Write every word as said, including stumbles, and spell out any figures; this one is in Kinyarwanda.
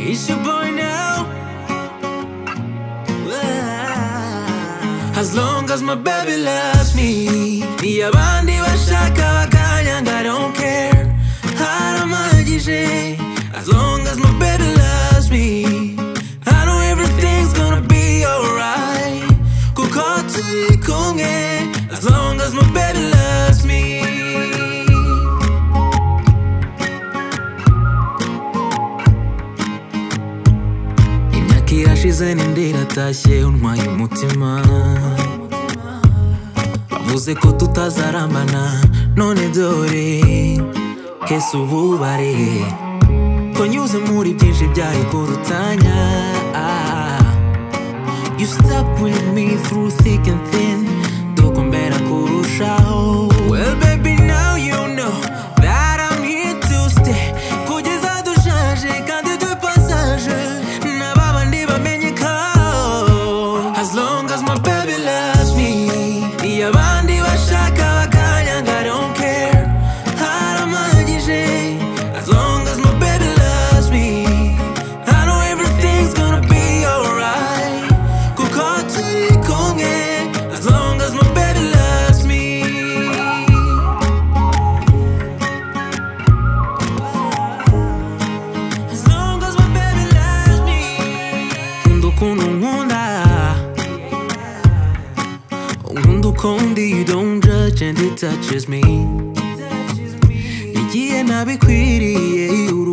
It's your boy now. As long as my baby loves me, Abandi bashaka bakanyanga, I don't care. Arampagije. As long as my baby loves me, I know everything's gonna be alright. Kuko turi kumwe. As long as my baby loves me. Imyaka irashize n'indi iratashye untwaye umutima. Bavuze ko tutazarambana, none dore hese ububare ko nyuze muri byinshi byari kurutanya. You stuck with me through thick and thin, dukombera kurushaho. Well baby, now you know that I'm here to stay. Kugeza dushaje kandi de passage, n'ababandi bamenye ko as long as my baby loves me, abandi bashaka bakanyanga, I don't care. Arampagije. As long as my baby loves me, I know everything's gonna be alright. Kuko turi kumwe. As long as my baby loves me. As long as my baby loves me. Nkunda ukuntu nkunda, nkunda ukuntu you don't judge and it touches me. Igihe nabikwiriye